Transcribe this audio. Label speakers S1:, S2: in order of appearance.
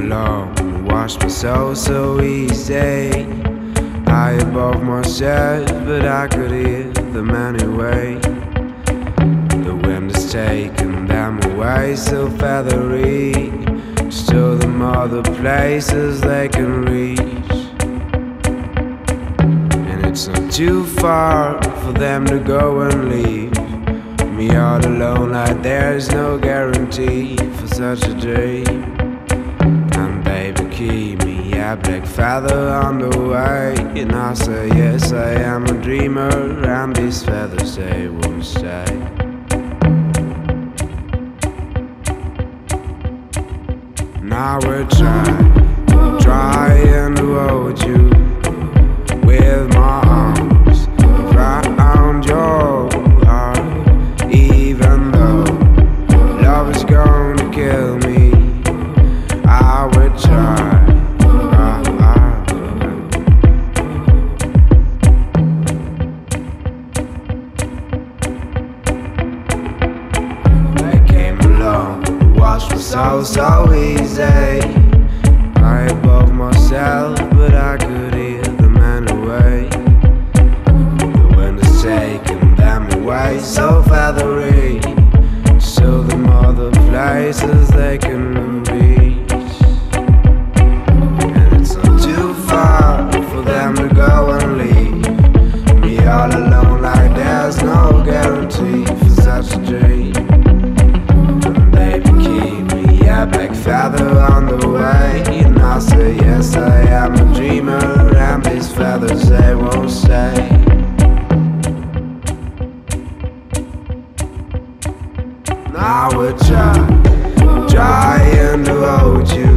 S1: alone, wash my soul so easy. High above my chest, but I could hear them anyway. The wind has taken them away, so feathery. Still them other places they can reach, and it's not too far for them to go and leave me all alone, like there's no guarantee for such a dream. And baby, keep me a black feather on the way, and I say yes, I am a dreamer, and these feathers they won't stay. Now we're trying to hold you with my arms around your heart, even though love is gonna kill me. I will try. They came along, washed my soul so easy. High above myself, but I could hear them anyway. The wind has taken them away, so feathery. Still them other places they can reach, and it's not too far for them to go and leave me all alone, like there's no guarantee for such a dream. And baby, keep me a black feather on the way, and I say yes, I am a dreamer, and these feathers they won't stay. Now we're trying to hold you